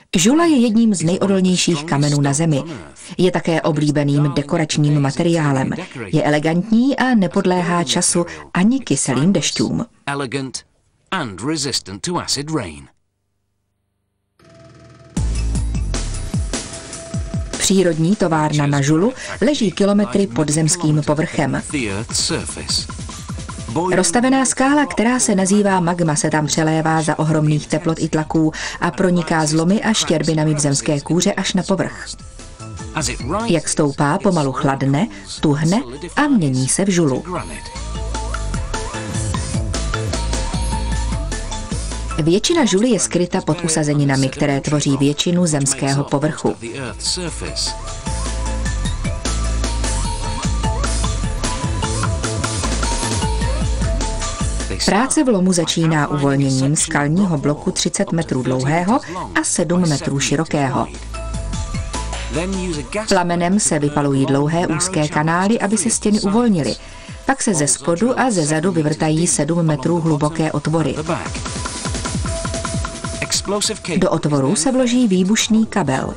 Žula je jedním z nejodolnějších kamenů na Zemi. Je také oblíbeným dekoračním materiálem. Je elegantní a nepodléhá času ani kyselým dešťům. Přírodní továrna na žulu leží kilometry pod zemským povrchem. Roztavená skála, která se nazývá magma, se tam přelévá za ohromných teplot i tlaků a proniká zlomy a štěrbinami v zemské kůře až na povrch. Jak stoupá, pomalu chladne, tuhne a mění se v žulu. Většina žuly je skryta pod usazeninami, které tvoří většinu zemského povrchu. Práce v lomu začíná uvolněním skalního bloku 30 metrů dlouhého a 7 metrů širokého. Plamenem se vypalují dlouhé úzké kanály, aby se stěny uvolnily. Pak se ze spodu a ze zadu vyvrtají 7 metrů hluboké otvory. Do otvoru se vloží výbušný kabel.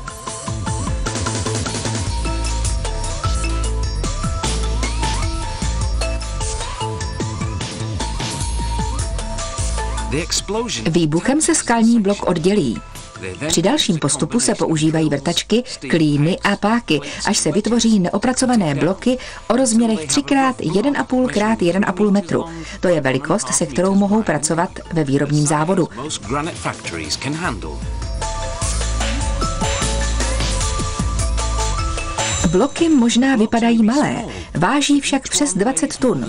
Výbuchem se skalní blok oddělí. Při dalším postupu se používají vrtačky, klíny a páky, až se vytvoří neopracované bloky o rozměrech 3x1,5 x 1,5 metru. To je velikost, se kterou mohou pracovat ve výrobním závodu. Bloky možná vypadají malé, váží však přes 20 tun.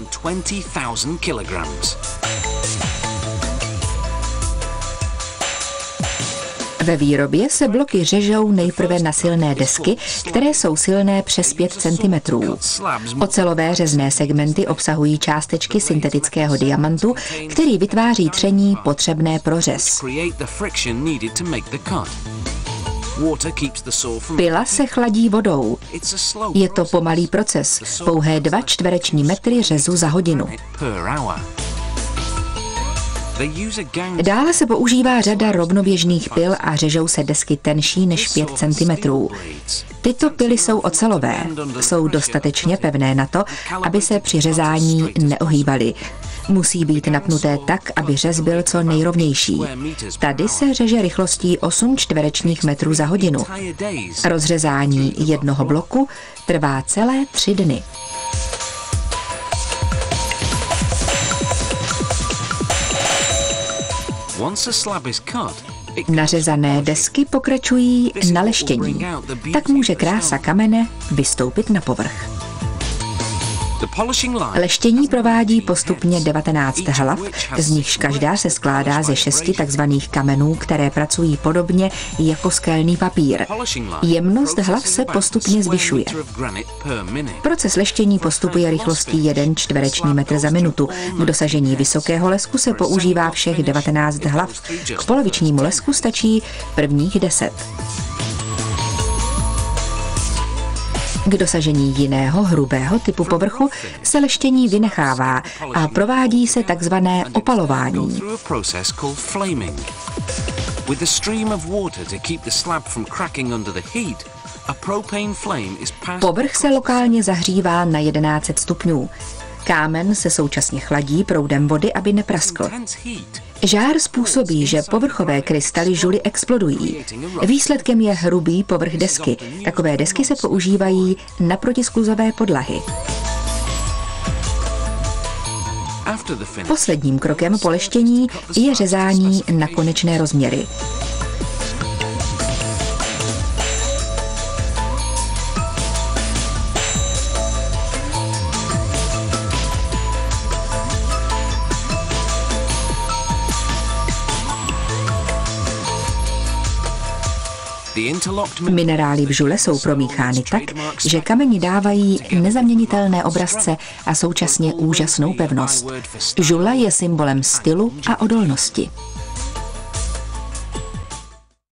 Ve výrobě se bloky řežou nejprve na silné desky, které jsou silné přes 5 cm. Ocelové řezné segmenty obsahují částečky syntetického diamantu, který vytváří tření potřebné pro řez. Pila se chladí vodou. Je to pomalý proces, pouhé 2 čtvereční metry řezu za hodinu. Dále se používá řada rovnoběžných pil a řežou se desky tenší než 5 cm. Tyto pily jsou ocelové, jsou dostatečně pevné na to, aby se při řezání neohýbaly. Musí být napnuté tak, aby řez byl co nejrovnější. Tady se řeže rychlostí 8 čtverečních metrů za hodinu. Rozřezání jednoho bloku trvá celé 3 dny. Nařezané desky pokračují na leštění. Tak může krása kamene vystoupit na povrch. Leštění provádí postupně 19 hlav, z nichž každá se skládá ze 6 takzvaných kamenů, které pracují podobně jako skelný papír. Jemnost hlav se postupně zvyšuje. Proces leštění postupuje rychlostí 1 čtvereční metr za minutu. K dosažení vysokého lesku se používá všech 19 hlav. K polovičnímu lesku stačí prvních 10. K dosažení jiného hrubého typu povrchu se leštění vynechává a provádí se takzvané opalování. Povrch se lokálně zahřívá na 1100 stupňů. Kámen se současně chladí proudem vody, aby nepraskl. Žár způsobí, že povrchové krystaly žuly explodují. Výsledkem je hrubý povrch desky. Takové desky se používají na protiskluzové podlahy. Posledním krokem po leštění je řezání na konečné rozměry. Minerály v žule jsou promíchány tak, že kameni dávají nezaměnitelné obrazce a současně úžasnou pevnost. Žula je symbolem stylu a odolnosti.